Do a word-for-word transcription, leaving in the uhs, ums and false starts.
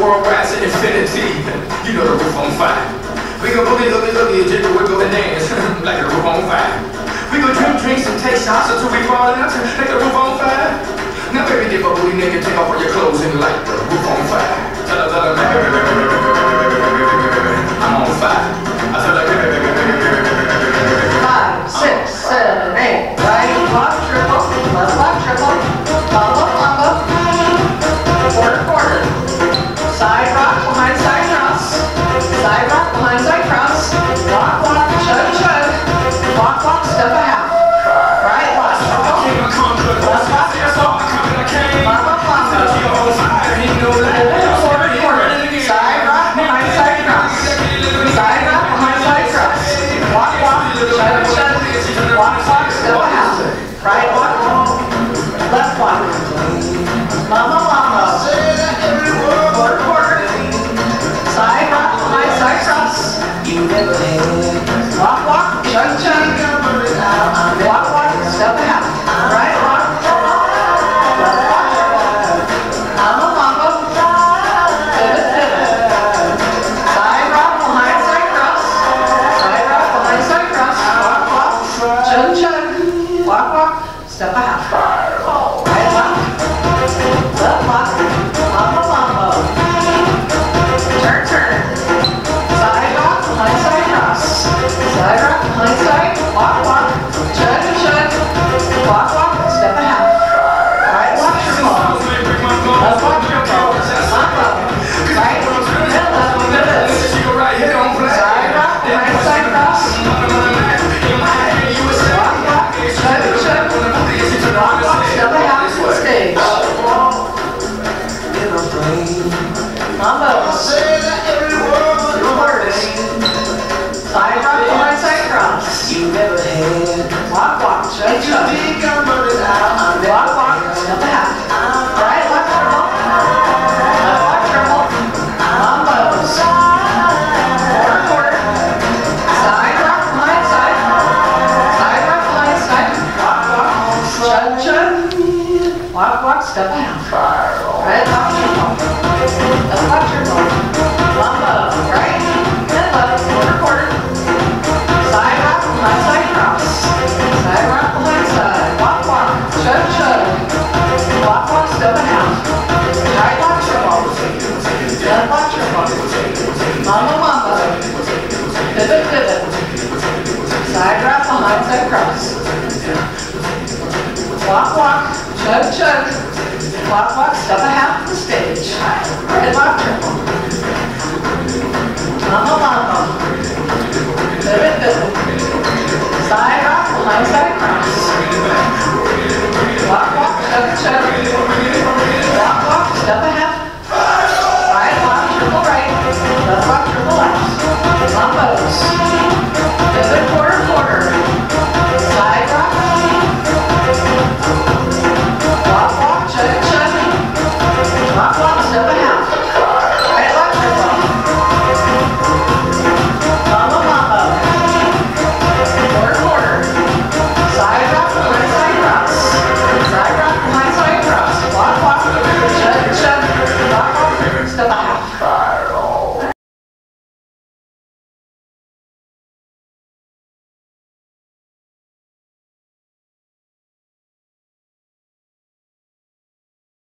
worldwide to infinity. You know the roof on fire. We go boogie, boogie, boogie, jiggle, wiggle, and dance like the roof on fire. We go drink drinks and take shots until we fall out like the roof on fire. Now baby, get my booty naked, take off all your clothes and light the roof on fire. Tell her, tell her, I'm on fire. I tell her, five, six, seven, eight. Right block, triple, left block, triple, combo, combo, quarter, quarter. Side rock, behind side cross. Side rock, behind side cross. Walk, walk, chug, chug. Walk, walk, step a half. Right, left, triple. Left block, triple. Combo, combo. Quarter, quarter. Side rock, behind side cross. Side rock, behind side cross. Walk, walk, chug, chug. Walk, walk, step a half. Right walk, left walk. Mama, mama. Quarter, quarter. Side rock, behind side cross. Walk, walk, chug, chug. Walk, walk, step a half. Right walk. Left walk. Mama, mama. Pivot, pivot. Side rock, behind side cross. Side rock, behind side cross. Walk, walk, chug, chug. Walk, walk, step a half. Right walk. Left walk. Mambo, mambo. Turn, turn. Side rock, behind side cross. Side rock, behind side. Walk, walk. Chug, chug. Walk, walk, step a half. Right walk, triple. Left walk, triple. Mambo. Right, and left, pivot. Side rock, behind side cross. Walk, walk, chug, chug. Walk, walk, step a half to the stage. Mambo. Quarters. Side rock, behind side cross. Walk, walk, chug, chug. Walk, walk, step a half. Right, left, triple. Left, walk, triple. Mambos. Quarter, quarter. Side rock, behind side. Side rock, behind side. Walk, walk, chug, chug. Walk, walk, step a half. Right, left, triple. Left, walk, triple. Mambo. Right, and left, quarter, quarter. Side rock, behind side cross. Side rock, behind side. Walk, walk, chug, chug. Walk, walk, step a half. Right, walk, triple. Left, walk, triple. Mambo, mambo. Pivot, pivot. Side rock, behind side cross. Walk, walk, chug, chug. Walk, walk, step a half to the stage. Right, walk, triple. Mambo, mambo. Pivot, pivot. Side rock, behind side cross. Walk, walk, chug, chug. Walk, walk, step a half